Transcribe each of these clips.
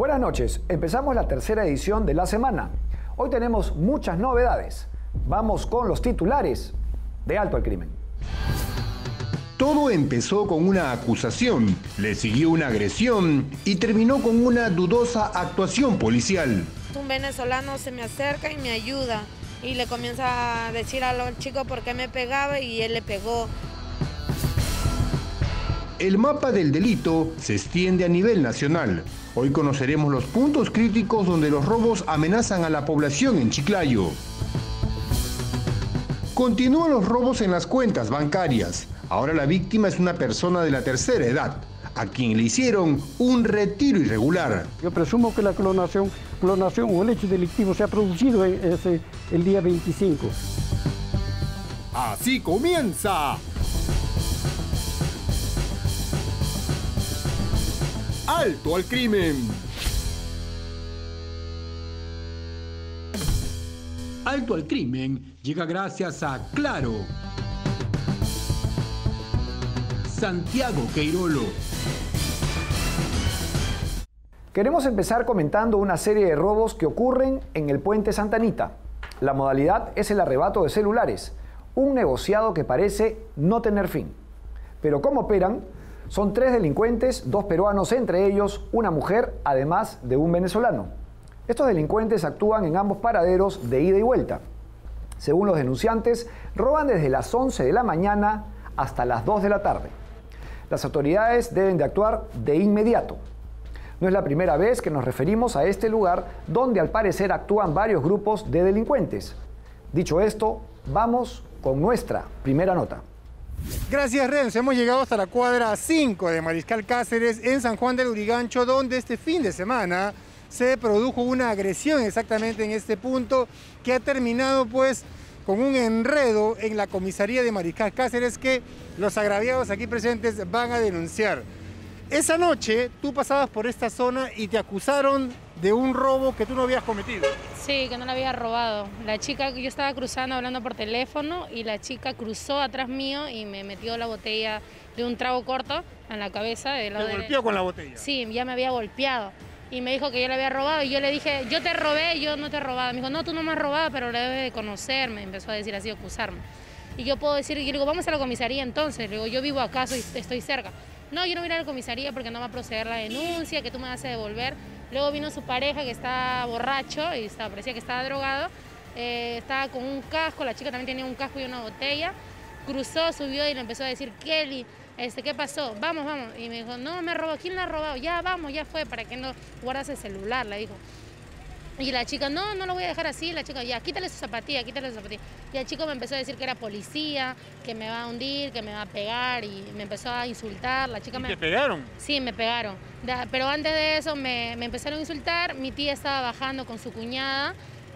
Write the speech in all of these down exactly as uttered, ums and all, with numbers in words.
Buenas noches, empezamos la tercera edición de la semana. Hoy tenemos muchas novedades. Vamos con los titulares de Alto al Crimen. Todo empezó con una acusación, le siguió una agresión y terminó con una dudosa actuación policial. Un venezolano se me acerca y me ayuda y le comienza a decir al chico por qué me pegaba y él le pegó. El mapa del delito se extiende a nivel nacional. Hoy conoceremos los puntos críticos donde los robos amenazan a la población en Chiclayo. Continúan los robos en las cuentas bancarias. Ahora la víctima es una persona de la tercera edad, a quien le hicieron un retiro irregular. Yo presumo que la clonación, clonación o el hecho delictivo se ha producido en ese, el día veinticinco. Así comienza Alto al Crimen. Alto al Crimen llega gracias a Claro. Santiago Queirolo. Queremos empezar comentando una serie de robos que ocurren en el Puente Santa Anita. La modalidad es el arrebato de celulares, un negociado que parece no tener fin. Pero ¿cómo operan? Son tres delincuentes, dos peruanos, entre ellos una mujer, además de un venezolano. Estos delincuentes actúan en ambos paraderos de ida y vuelta. Según los denunciantes, roban desde las once de la mañana hasta las dos de la tarde. Las autoridades deben de actuar de inmediato. No es la primera vez que nos referimos a este lugar donde al parecer actúan varios grupos de delincuentes. Dicho esto, vamos con nuestra primera nota. Gracias, Renzo. Hemos llegado hasta la cuadra cinco de Mariscal Cáceres en San Juan del Lurigancho, donde este fin de semana se produjo una agresión exactamente en este punto que ha terminado pues con un enredo en la comisaría de Mariscal Cáceres que los agraviados aquí presentes van a denunciar. Esa noche tú pasabas por esta zona y te acusaron de un robo que tú no habías cometido. Sí, que no la había robado. La chica, yo estaba cruzando hablando por teléfono y la chica cruzó atrás mío y me metió la botella de un trago corto en la cabeza. De ¿Te golpeó con la botella? Sí, ya me había golpeado. Y me dijo que yo le había robado y yo le dije, yo te robé, yo no te he robado. Me dijo, no, tú no me has robado, pero le debes de conocer. Me empezó a decir así, a acusarme. Y yo puedo decir, yo le digo, vamos a la comisaría entonces. Le digo, yo vivo acá, soy, estoy cerca. No, yo no voy a ir a la comisaría porque no va a proceder la denuncia, que tú me vas a devolver. Luego vino su pareja que estaba borracho y estaba, parecía que estaba drogado. Eh, estaba con un casco, la chica también tenía un casco y una botella. Cruzó, subió y le empezó a decir, Kelly, este, ¿qué pasó? Vamos, vamos. Y me dijo, no, me robó. ¿Quién la ha robado? Ya, vamos, ya fue. ¿Para qué no guardas el celular? Le dijo. Y la chica, no, no lo voy a dejar así. La chica, ya, quítale su zapatilla, quítale su zapatilla. Y el chico me empezó a decir que era policía, que me va a hundir, que me va a pegar. Y me empezó a insultar. La chica ¿Y me... te pegaron? Sí, me pegaron. Pero antes de eso me, me empezaron a insultar. Mi tía estaba bajando con su cuñada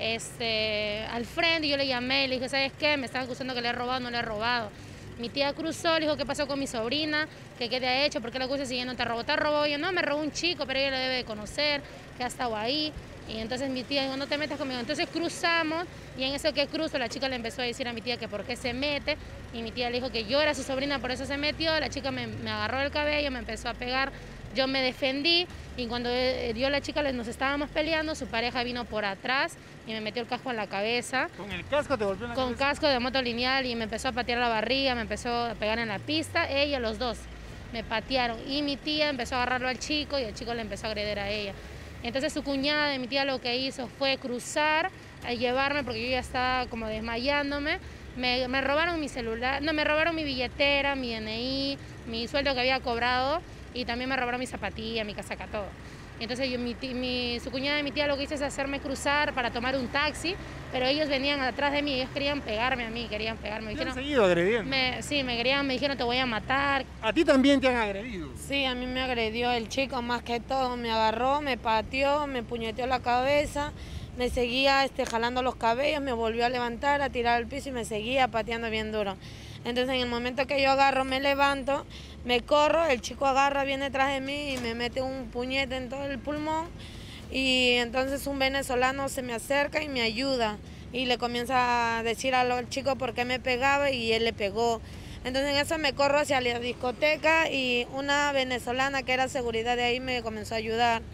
este, al frente. Y yo le llamé y le dije, ¿sabes qué? Me están acusando que le he robado, no le he robado. Mi tía cruzó, le dijo, ¿qué pasó con mi sobrina? ¿Qué, qué te ha hecho? ¿Por qué la acusas si ella no te robó? ¿Te robó? Yo, no, me robó un chico, pero ella lo debe de conocer, que ha estado ahí. Y entonces mi tía dijo, no te metas conmigo. Entonces cruzamos y en eso que cruzo la chica le empezó a decir a mi tía que por qué se mete. Y mi tía le dijo que yo era su sobrina, por eso se metió. La chica me, me agarró el cabello, me empezó a pegar. Yo me defendí y cuando yo la chica nos estábamos peleando, su pareja vino por atrás y me metió el casco en la cabeza. ¿Con el casco te golpeó en la Con cabeza? casco de moto lineal y me empezó a patear la barriga, me empezó a pegar en la pista, ella, los dos me patearon. Y mi tía empezó a agarrarlo al chico y el chico le empezó a agredir a ella. Entonces su cuñada de mi tía lo que hizo fue cruzar, a llevarme porque yo ya estaba como desmayándome. Me, me robaron mi celular, no, me robaron mi billetera, mi D N I, mi sueldo que había cobrado y también me robaron mi zapatilla, mi casaca, todo. Entonces yo, mi, mi, su cuñada de mi tía lo que hizo es hacerme cruzar para tomar un taxi, pero ellos venían atrás de mí, ellos querían pegarme a mí, querían pegarme. Me ¿Te han dijeron, seguido agrediendo? me, sí, me querían, me dijeron te voy a matar. ¿A ti también te han agredido? Sí, a mí me agredió el chico más que todo, me agarró, me pateó, me puñeteó la cabeza, me seguía este, jalando los cabellos, me volvió a levantar, a tirar al piso y me seguía pateando bien duro. Entonces en el momento que yo agarro, me levanto, me corro, el chico agarra, viene detrás de mí y me mete un puñete en todo el pulmón y entonces un venezolano se me acerca y me ayuda y le comienza a decir al chico por qué me pegaba y él le pegó. Entonces en eso me corro hacia la discoteca y una venezolana que era seguridad de ahí me comenzó a ayudar.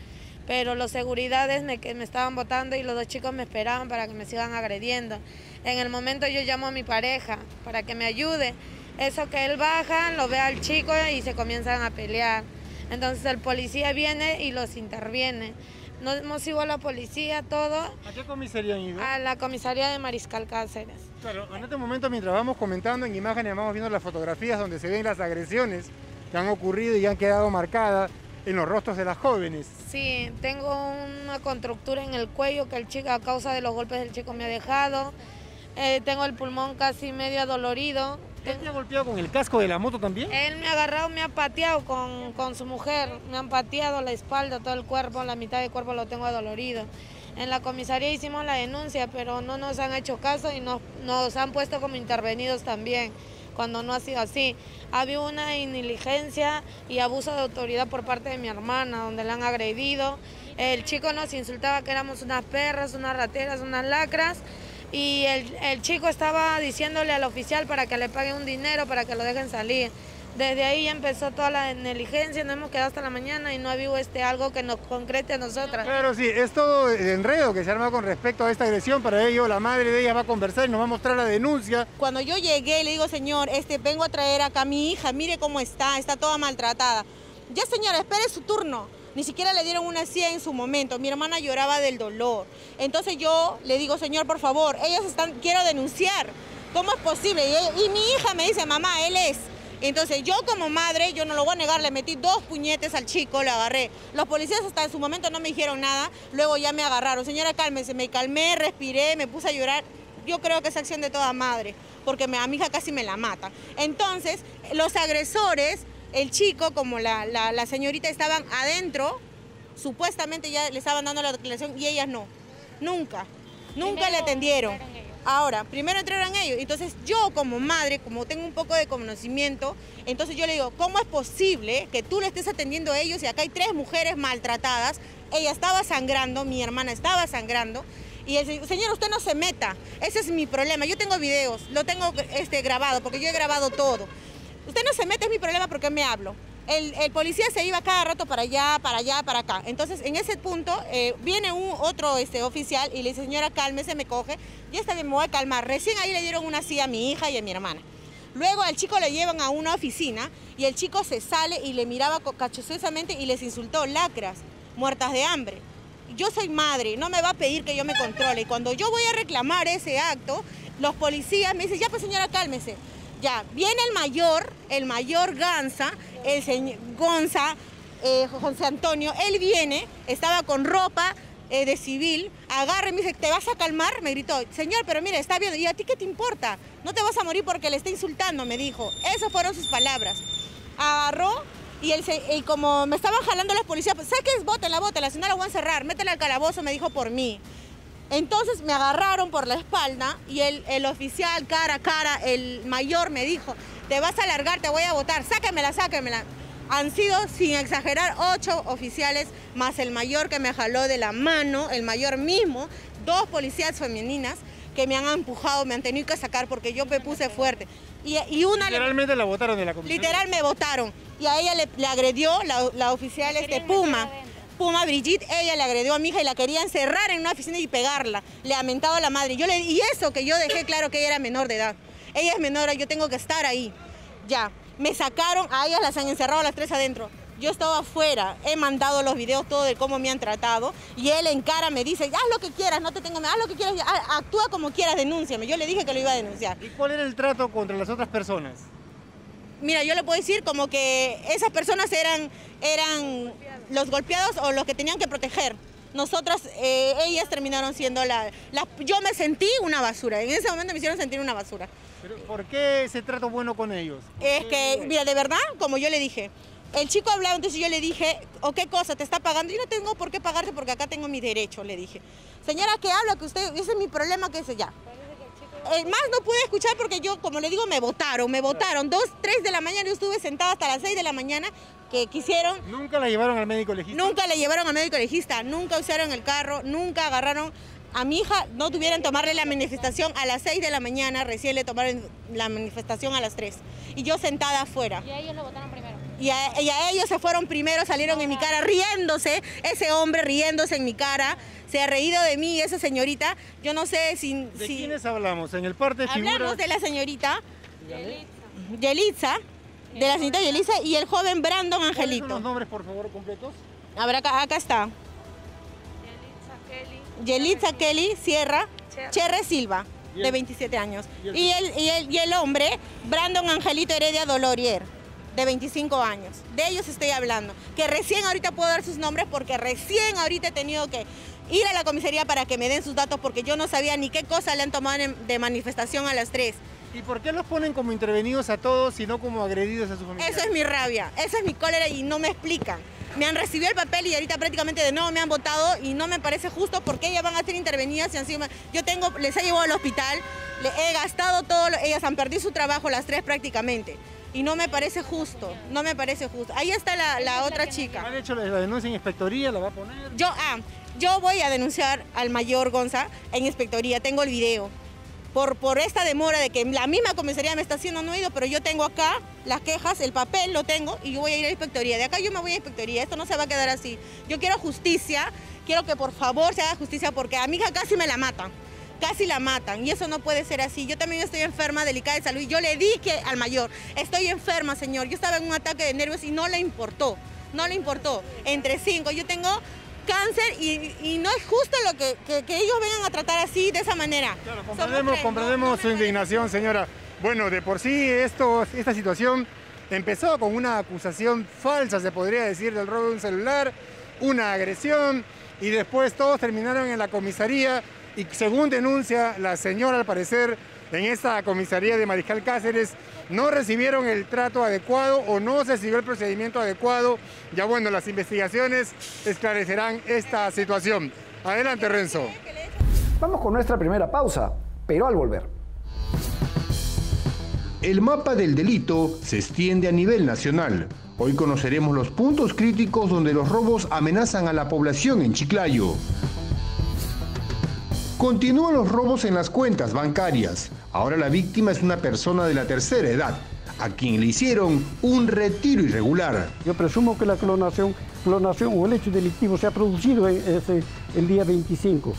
pero los seguridades me, que me estaban botando y los dos chicos me esperaban para que me sigan agrediendo. En el momento yo llamo a mi pareja para que me ayude. Eso que él baja, lo ve al chico y se comienzan a pelear. Entonces el policía viene y los interviene. Nos hemos ido a la policía, todo. ¿A qué comisaría han ido? A la comisaría de Mariscal Cáceres. Claro, en este momento mientras vamos comentando en imágenes, vamos viendo las fotografías donde se ven las agresiones que han ocurrido y han quedado marcadas en los rostros de las jóvenes. Sí, tengo una contractura en el cuello que el chico, a causa de los golpes del chico me ha dejado. Eh, tengo el pulmón casi medio adolorido. ¿Él te ha golpeado con el casco de la moto también? Él me ha agarrado, me ha pateado con, con su mujer, me han pateado la espalda, todo el cuerpo, la mitad del cuerpo lo tengo adolorido. En la comisaría hicimos la denuncia, pero no nos han hecho caso y nos, nos han puesto como intervenidos también, cuando no ha sido así. Ha habido una negligencia y abuso de autoridad por parte de mi hermana, donde la han agredido. El chico nos insultaba que éramos unas perras, unas rateras, unas lacras. Y el, el chico estaba diciéndole al oficial para que le pague un dinero para que lo dejen salir. Desde ahí ya empezó toda la negligencia, nos hemos quedado hasta la mañana y no ha habido este, algo que nos concrete a nosotras. Claro, sí, es todo el enredo que se arma con respecto a esta agresión. Para ello, la madre de ella va a conversar y nos va a mostrar la denuncia. Cuando yo llegué, le digo, señor, este, vengo a traer acá a mi hija, mire cómo está, está toda maltratada. Ya, señora, espere su turno. Ni siquiera le dieron una C I A en su momento. Mi hermana lloraba del dolor. Entonces yo le digo, señor, por favor, ellos están, quiero denunciar. ¿Cómo es posible? Y, y mi hija me dice, mamá, él es. Entonces yo como madre, yo no lo voy a negar, le metí dos puñetes al chico, le agarré. Los policías hasta en su momento no me dijeron nada, luego ya me agarraron. Señora, cálmese, me calmé, respiré, me puse a llorar. Yo creo que es acción de toda madre, porque me, a mi hija casi me la mata. Entonces, los agresores, el chico como la, la, la señorita estaban adentro, supuestamente ya le estaban dando la declaración y ellas no, nunca, nunca Primero le atendieron. entraron ellos. Ahora, primero entraron ellos, entonces yo como madre, como tengo un poco de conocimiento, entonces yo le digo, ¿cómo es posible que tú le estés atendiendo a ellos y acá hay tres mujeres maltratadas? Ella estaba sangrando, mi hermana estaba sangrando, y el señor, señor, usted no se meta, ese es mi problema, yo tengo videos, lo tengo este, grabado, porque yo he grabado todo. Usted no se mete, es mi problema porque me hablo. El, el policía se iba cada rato para allá, para allá, para acá. Entonces, en ese punto, eh, viene un otro este, oficial y le dice, señora, cálmese, me coge. Ya está bien, me voy a calmar. Recién ahí le dieron una silla a mi hija y a mi hermana. Luego al chico le llevan a una oficina y el chico se sale y le miraba cachuciosamente y les insultó, lacras, muertas de hambre. Yo soy madre, no me va a pedir que yo me controle. Y cuando yo voy a reclamar ese acto, los policías me dicen, ya pues señora, cálmese. Ya, viene el mayor, el mayor Ganza, el señor Gonza, eh, José Antonio, él viene, estaba con ropa eh, de civil, agarra y me dice, ¿te vas a calmar? Me gritó, señor, pero mira, está viendo, ¿y a ti qué te importa? No te vas a morir porque le está insultando, me dijo. Esas fueron sus palabras. Agarró y, él se, y como me estaban jalando los policías, pues, ¿sabes qué es? Bótela, bótela, si no la voy a encerrar, métela al calabozo, me dijo por mí. Entonces me agarraron por la espalda y el, el oficial cara a cara, el mayor me dijo, te vas a largar, te voy a botar, sáquemela, sáquemela. Han sido, sin exagerar, ocho oficiales, más el mayor que me jaló de la mano, el mayor mismo, dos policías femeninas que me han empujado, me han tenido que sacar porque yo me puse fuerte. Y, y una Literalmente le, la botaron de la comisión. Literal me botaron. Y a ella le, le agredió la, la oficial este, Puma. Puma Brigitte, ella le agredió a mi hija y la quería encerrar en una oficina y pegarla. Le ha mentado a la madre. Yo le, y eso que yo dejé claro que ella era menor de edad. Ella es menor, yo tengo que estar ahí. Ya, me sacaron, a ellas las han encerrado a las tres adentro. Yo estaba afuera, he mandado los videos todo de cómo me han tratado y él en cara me dice, haz lo que quieras, no te tengo miedo, haz lo que quieras, actúa como quieras, denúnciame. Yo le dije que lo iba a denunciar. ¿Y cuál era el trato contra las otras personas? Mira, yo le puedo decir como que esas personas eran, eran los golpeados o los que tenían que proteger. Nosotras, eh, ellas terminaron siendo la, la... Yo me sentí una basura, en ese momento me hicieron sentir una basura. ¿Pero por qué ese trato bueno con ellos? Es que, mira, de verdad, como yo le dije, el chico hablaba, entonces yo le dije, ¿o qué cosa te está pagando? Yo no tengo por qué pagarte porque acá tengo mi derecho, le dije. Señora, ¿qué habla? Que usted, ese es mi problema, que es ya. Eh, más no pude escuchar porque yo, como le digo, me votaron, me votaron. Dos, tres de la mañana, yo estuve sentada hasta las seis de la mañana que quisieron. ¿Nunca la llevaron al médico legista? Nunca la llevaron al médico legista, nunca usaron el carro, nunca agarraron a mi hija, no tuvieron tomarle la manifestación a las seis de la mañana, recién le tomaron la manifestación a las tres. Y yo sentada afuera. Y a ellos lo votaron primero. Y a, y a ellos se fueron primero, salieron en mi cara riéndose, ese hombre riéndose en mi cara, se ha reído de mí, esa señorita, yo no sé si... ¿De si... quiénes hablamos? En el parte de figuras... Hablamos de la señorita Yelitza, de la señorita Yelitza y el joven Brandon Angelito. ¿Cuáles son los nombres, por favor, completos? A ver, acá, acá está. Yelitza Kelly Sierra Cherre Silva, de veintisiete años. Y el, y, el, y el hombre, Brandon Angelito Heredia Dolorier, de veinticinco años. De ellos estoy hablando. Que recién ahorita puedo dar sus nombres porque recién ahorita he tenido que ir a la comisaría para que me den sus datos porque yo no sabía ni qué cosa le han tomado de manifestación a las tres. ¿Y por qué los ponen como intervenidos a todos y no como agredidos a su familia? Eso es mi rabia, esa es mi cólera y no me explican. Me han recibido el papel y ahorita prácticamente de nuevo me han votado y no me parece justo porque ellas van a ser intervenidas y encima yo tengo, les he llevado al hospital, les he gastado todo, ellas han perdido su trabajo las tres prácticamente y no me parece justo, no me parece justo. Ahí está la, la otra chica. ¿Han hecho la denuncia en inspectoría? ¿La va a poner? Yo, ah, yo voy a denunciar al mayor Gonza en inspectoría, tengo el video. Por, por esta demora de que la misma comisaría me está haciendo, no he ido, pero yo tengo acá las quejas, el papel lo tengo y yo voy a ir a la inspectoría. De acá yo me voy a inspectoría, esto no se va a quedar así. Yo quiero justicia, quiero que por favor se haga justicia porque a mi hija casi me la matan, casi la matan y eso no puede ser así. Yo también estoy enferma, delicada de salud y yo le dije al mayor, estoy enferma señor, yo estaba en un ataque de nervios y no le importó, no le importó. Entre cinco, yo tengo cáncer y, y no es justo lo que, que, que ellos vengan a tratar así, de esa manera. Claro, comprendemos, comprendemos su indignación, señora. Bueno, de por sí esto, esta situación empezó con una acusación falsa, se podría decir, del robo de un celular, una agresión, y después todos terminaron en la comisaría y según denuncia la señora, al parecer, en esta comisaría de Mariscal Cáceres, no recibieron el trato adecuado o no se siguió el procedimiento adecuado. Ya bueno, las investigaciones esclarecerán esta situación. Adelante, Renzo. Vamos con nuestra primera pausa, pero al volver. El mapa del delito se extiende a nivel nacional. Hoy conoceremos los puntos críticos donde los robos amenazan a la población en Chiclayo. Continúan los robos en las cuentas bancarias. Ahora la víctima es una persona de la tercera edad, a quien le hicieron un retiro irregular. Yo presumo que la clonación, clonación o el hecho delictivo se ha producido en ese, el día veinticinco.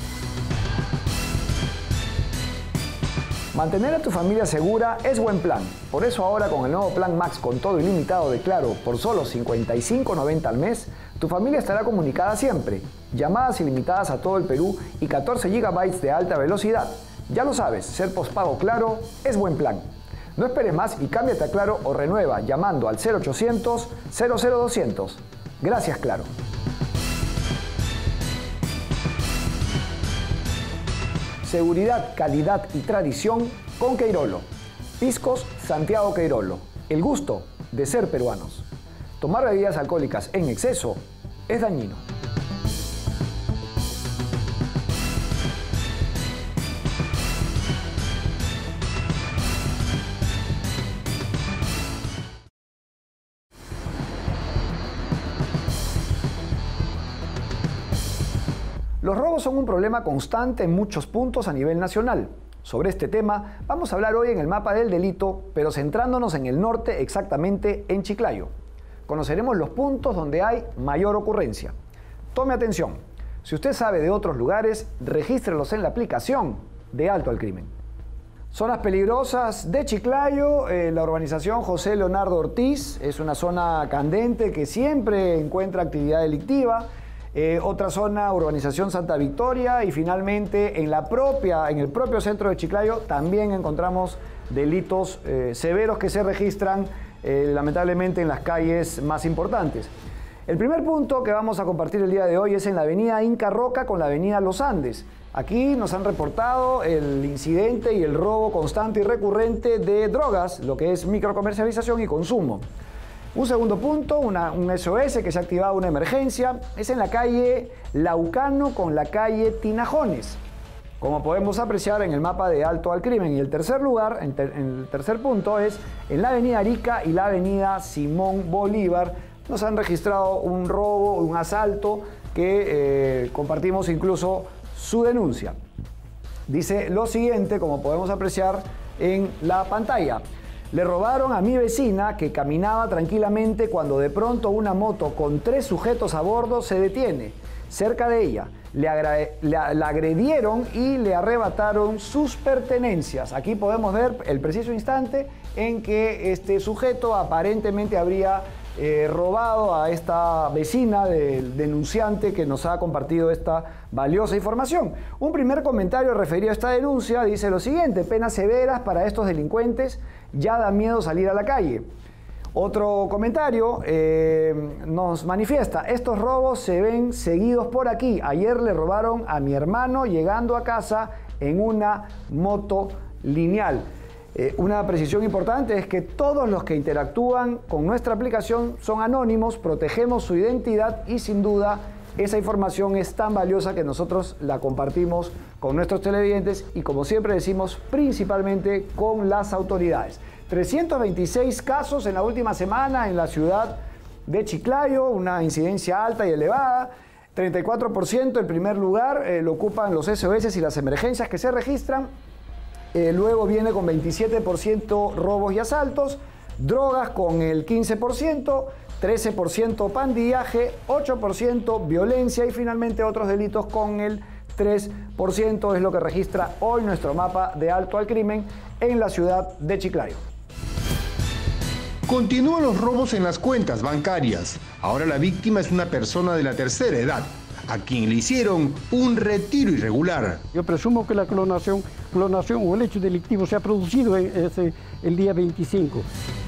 Mantener a tu familia segura es buen plan. Por eso ahora con el nuevo plan Max con todo ilimitado de Claro por solo cincuenta y cinco noventa al mes, tu familia estará comunicada siempre. Llamadas ilimitadas a todo el Perú y catorce gigabytes de alta velocidad. Ya lo sabes, ser postpago Claro es buen plan. No esperes más y cámbiate a Claro o renueva llamando al cero ochocientos, cero cero doscientos. Gracias, Claro. Seguridad, calidad y tradición con Queirolo. Piscos Santiago Queirolo. El gusto de ser peruanos. Tomar bebidas alcohólicas en exceso es dañino. Los robos son un problema constante en muchos puntos a nivel nacional. Sobre este tema vamos a hablar hoy en el mapa del delito, pero centrándonos en el norte, exactamente en Chiclayo. Conoceremos los puntos donde hay mayor ocurrencia. Tome atención, si usted sabe de otros lugares, regístrelos en la aplicación de Alto al Crimen. Zonas peligrosas de Chiclayo, eh, la urbanización José Leonardo Ortiz, es una zona candente que siempre encuentra actividad delictiva. Eh, otra zona, urbanización Santa Victoria, y finalmente en, la propia, en el propio centro de Chiclayo también encontramos delitos eh, severos que se registran eh, lamentablemente en las calles más importantes. El primer punto que vamos a compartir el día de hoy es en la avenida Inca Roca con la avenida Los Andes. Aquí nos han reportado el incidente y el robo constante y recurrente de drogas, lo que es microcomercialización y consumo. Un segundo punto, una, un S O S que se ha activado una emergencia, es en la calle Laucano con la calle Tinajones, como podemos apreciar en el mapa de Alto al Crimen. Y el tercer lugar, en ter, en el tercer punto, es en la avenida Arica y la avenida Simón Bolívar. Nos han registrado un robo, un asalto, que eh, compartimos incluso su denuncia. Dice lo siguiente, como podemos apreciar en la pantalla. Le robaron a mi vecina que caminaba tranquilamente cuando de pronto una moto con tres sujetos a bordo se detiene cerca de ella. Le agra- la, la agredieron y le arrebataron sus pertenencias. Aquí podemos ver el preciso instante en que este sujeto aparentemente habría eh, robado a esta vecina del denunciante que nos ha compartido esta valiosa información. Un primer comentario referido a esta denuncia dice lo siguiente: penas severas para estos delincuentes, ya da miedo salir a la calle. Otro comentario eh, nos manifiesta: estos robos se ven seguidos por aquí. Ayer le robaron a mi hermano llegando a casa en una moto lineal. Eh, una precisión importante es que todos los que interactúan con nuestra aplicación son anónimos, protegemos su identidad y sin duda esa información es tan valiosa que nosotros la compartimos con nuestros televidentes y, como siempre decimos, principalmente con las autoridades. trescientos veintiséis casos en la última semana en la ciudad de Chiclayo, una incidencia alta y elevada. treinta y cuatro por ciento, el primer lugar, eh, lo ocupan los S O S y las emergencias que se registran. Eh, luego viene con veintisiete por ciento robos y asaltos, drogas con el quince por ciento, trece por ciento pandillaje, ocho por ciento violencia y finalmente otros delitos con el tres por ciento. Es lo que registra hoy nuestro mapa de alto al crimen en la ciudad de Chiclayo. Continúan los robos en las cuentas bancarias. Ahora la víctima es una persona de la tercera edad, a quien le hicieron un retiro irregular. Yo presumo que la clonación, clonación o el hecho delictivo se ha producido en ese, el día veinticinco.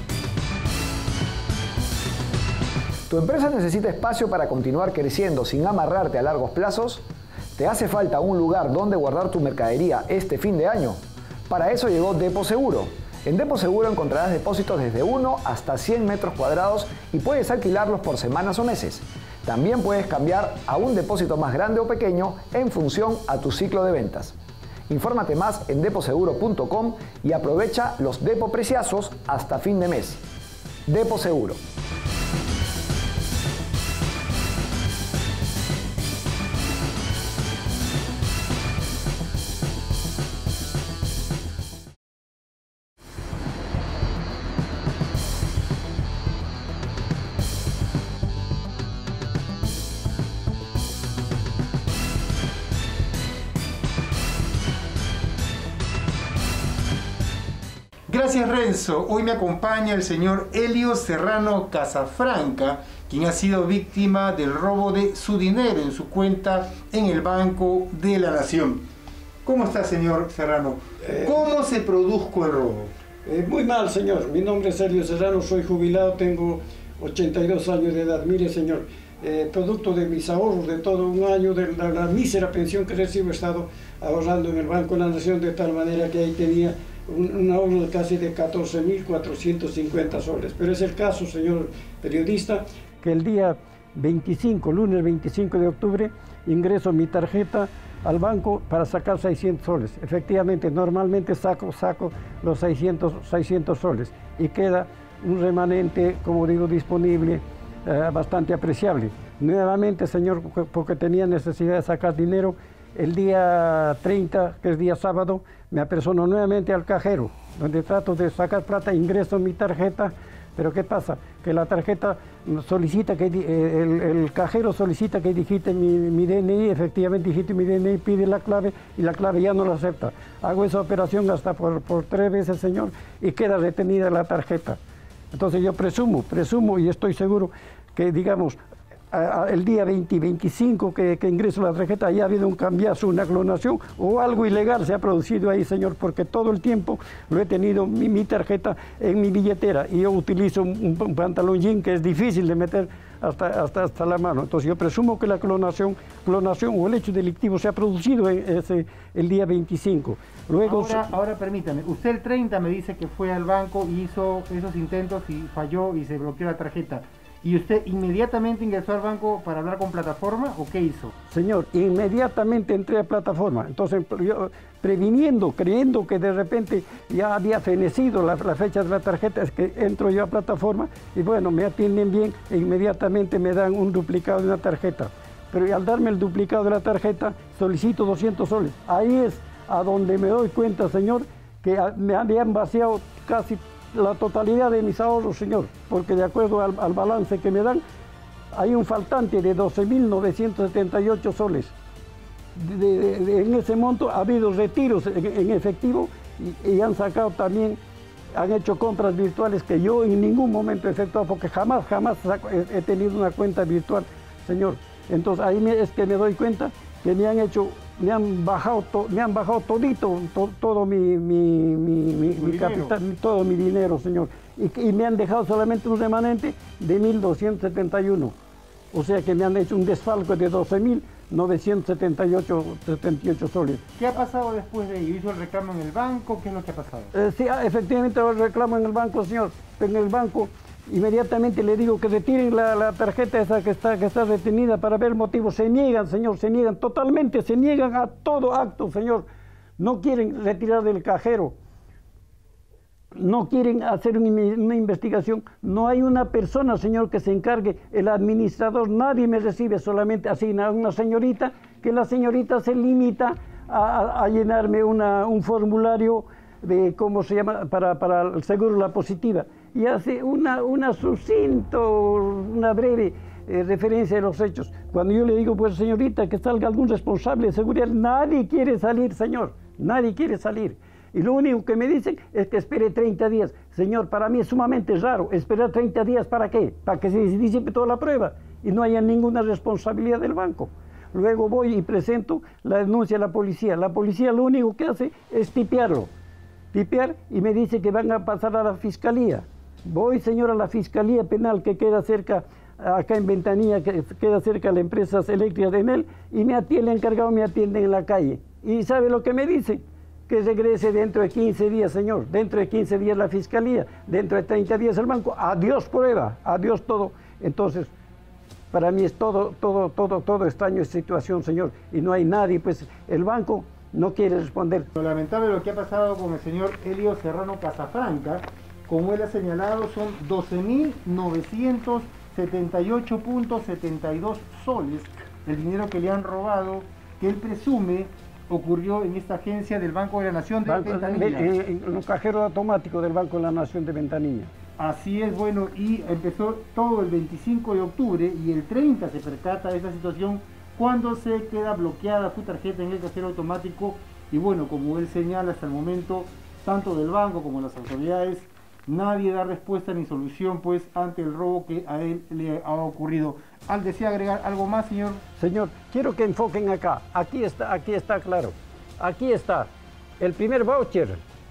¿Tu empresa necesita espacio para continuar creciendo sin amarrarte a largos plazos? ¿Te hace falta un lugar donde guardar tu mercadería este fin de año? Para eso llegó Depo Seguro. En Depo Seguro encontrarás depósitos desde uno hasta cien metros cuadrados y puedes alquilarlos por semanas o meses. También puedes cambiar a un depósito más grande o pequeño en función a tu ciclo de ventas. Infórmate más en depo seguro punto com y aprovecha los depo preciazos hasta fin de mes. Depo Seguro. Gracias, Renzo. Hoy me acompaña el señor Elio Serrano Casafranca, quien ha sido víctima del robo de su dinero en su cuenta en el Banco de la Nación. ¿Cómo está, señor Serrano? ¿Cómo se produjo el robo? Eh, muy mal, señor. Mi nombre es Elio Serrano, soy jubilado, tengo ochenta y dos años de edad. Mire, señor, eh, producto de mis ahorros de todo un año, de la, la mísera pensión que recibo, he estado ahorrando en el Banco de la Nación de tal manera que ahí tenía un, un ahorro casi de catorce mil cuatrocientos cincuenta soles. Pero es el caso, señor periodista, que el día veinticinco, lunes veinticinco de octubre, ingreso mi tarjeta al banco para sacar seiscientos soles. Efectivamente, normalmente saco, saco los seiscientos, seiscientos soles y queda un remanente, como digo, disponible, eh, bastante apreciable. Nuevamente, señor, porque tenía necesidad de sacar dinero, el día treinta, que es día sábado, me apersono nuevamente al cajero, donde trato de sacar plata, ingreso mi tarjeta, pero ¿qué pasa? Que la tarjeta solicita que, el, el cajero solicita que digite mi, mi D N I, efectivamente digite mi D N I, pide la clave y la clave ya no la acepta. Hago esa operación hasta por, por tres veces, señor, y queda retenida la tarjeta. Entonces yo presumo, presumo y estoy seguro que, digamos, a, a, el día veinte, veinticinco que, que ingreso la tarjeta, ya ha habido un cambiazo, una clonación o algo ilegal se ha producido ahí, señor, porque todo el tiempo lo he tenido mi, mi tarjeta en mi billetera y yo utilizo un, un pantalón jean que es difícil de meter hasta, hasta, hasta la mano. Entonces yo presumo que la clonación, clonación o el hecho delictivo se ha producido en ese, el día veinticinco. Luego, ahora, ahora permítame, usted el treinta me dice que fue al banco y hizo esos intentos y falló y se bloqueó la tarjeta. ¿Y usted inmediatamente ingresó al banco para hablar con plataforma o qué hizo? Señor, inmediatamente entré a plataforma. Entonces, yo, previniendo, creyendo que de repente ya había fenecido la, la fecha de la tarjeta, es que entro yo a plataforma y bueno, me atienden bien e inmediatamente me dan un duplicado de una tarjeta. Pero al darme el duplicado de la tarjeta, solicito doscientos soles. Ahí es a donde me doy cuenta, señor, que me habían vaciado casi la totalidad de mis ahorros, señor, porque de acuerdo al, al balance que me dan, hay un faltante de doce mil novecientos setenta y ocho soles. De, de, de, en ese monto ha habido retiros en, en efectivo y, y han sacado también, han hecho compras virtuales que yo en ningún momento he efectuado, porque jamás, jamás saco, he, he tenido una cuenta virtual, señor. Entonces ahí me, es que me doy cuenta que me han hecho, me han bajado, to, me han bajado todito, to, todo mi, mi, mi, mi, mi capital, todo mi dinero, señor. Y, y me han dejado solamente un remanente de mil doscientos setenta y uno. O sea que me han hecho un desfalco de doce mil novecientos setenta y ocho soles. ¿Qué ha pasado después de ello? ¿Hizo el reclamo en el banco? ¿Qué es lo que ha pasado? Eh, sí, efectivamente el reclamo en el banco, señor. En el banco inmediatamente le digo que retiren la, la tarjeta esa que está, que está retenida para ver motivos. Se niegan, señor, se niegan totalmente, se niegan a todo acto, señor. No quieren retirar del cajero. No quieren hacer una investigación. No hay una persona, señor, que se encargue. El administrador, nadie me recibe, solamente asigna a una señorita, que la señorita se limita a, a llenarme una, un formulario de, ¿cómo se llama?, para, para el seguro La Positiva. Y hace una, una sucinto, una breve eh, referencia de los hechos. Cuando yo le digo, pues señorita, que salga algún responsable de seguridad, nadie quiere salir, señor, nadie quiere salir. Y lo único que me dicen es que espere treinta días. Señor, para mí es sumamente raro. ¿Esperar treinta días para qué? Para que se disipe toda la prueba y no haya ninguna responsabilidad del banco. Luego voy y presento la denuncia a la policía. La policía lo único que hace es tipearlo. Tipear y me dice que van a pasar a la fiscalía. Voy, señor, a la fiscalía penal que queda cerca, acá en Ventanilla, que queda cerca de las empresas eléctricas de Enel, y me atiende, el encargado me atiende en la calle. ¿Y sabe lo que me dice? Que regrese dentro de quince días, señor. Dentro de quince días la fiscalía, dentro de treinta días el banco. Adiós prueba, adiós todo. Entonces, para mí es todo, todo, todo, todo extraño esta situación, señor. Y no hay nadie, pues el banco no quiere responder. Lo lamentable lo que ha pasado con el señor Elio Serrano Casafranca, como él ha señalado, son doce mil novecientos setenta y ocho punto setenta y dos soles, el dinero que le han robado, que él presume ocurrió en esta agencia del Banco de la Nación de Banco, Ventanilla. En, en los cajeros automáticos del Banco de la Nación de Ventanilla. Así es, bueno, y empezó todo el veinticinco de octubre y el treinta se percata de esta situación cuando se queda bloqueada su tarjeta en el cajero automático y bueno, como él señala hasta el momento, tanto del banco como las autoridades, nadie da respuesta ni solución pues ante el robo que a él le ha ocurrido. ¿Al desea agregar algo más, señor? Señor, quiero que enfoquen acá. Aquí está, aquí está claro. Aquí está el primer voucher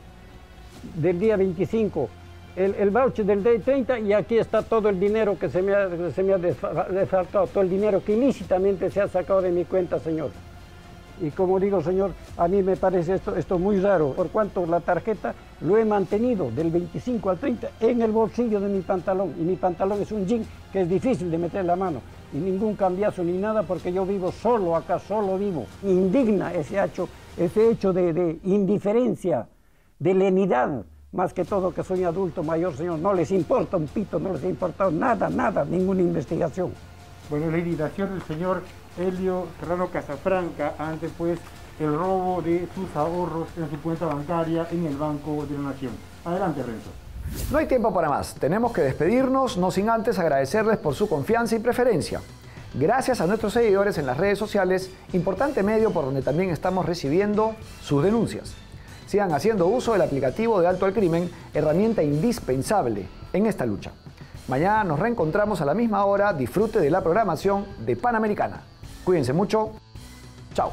del día veinticinco, el, el voucher del día treinta y aquí está todo el dinero que se me ha, se me ha desfalcado, todo el dinero que ilícitamente se ha sacado de mi cuenta, señor. Y como digo, señor, a mí me parece esto, esto muy raro, por cuanto la tarjeta lo he mantenido del veinticinco al treinta en el bolsillo de mi pantalón. Y mi pantalón es un jean que es difícil de meter la mano. Y ningún cambiazo ni nada porque yo vivo solo acá, solo vivo. Indigna ese hecho, ese hecho de, de indiferencia, de lenidad. Más que todo que soy adulto mayor, señor. No les importa un pito, no les ha importado nada, nada, ninguna investigación. Bueno, la invitación del señor Elio Serrano Casafranca ante pues el robo de sus ahorros en su cuenta bancaria en el Banco de la Nación. Adelante, Renzo. No hay tiempo para más. Tenemos que despedirnos, no sin antes agradecerles por su confianza y preferencia. Gracias a nuestros seguidores en las redes sociales, importante medio por donde también estamos recibiendo sus denuncias. Sigan haciendo uso del aplicativo de Alto al Crimen, herramienta indispensable en esta lucha. Mañana nos reencontramos a la misma hora. Disfrute de la programación de Panamericana. Cuídense mucho. Chao.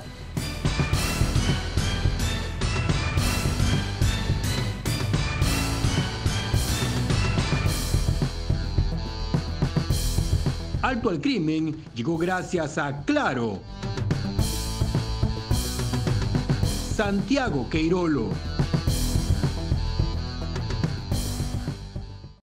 Alto al Crimen llegó gracias a Claro. Santiago Queirolo.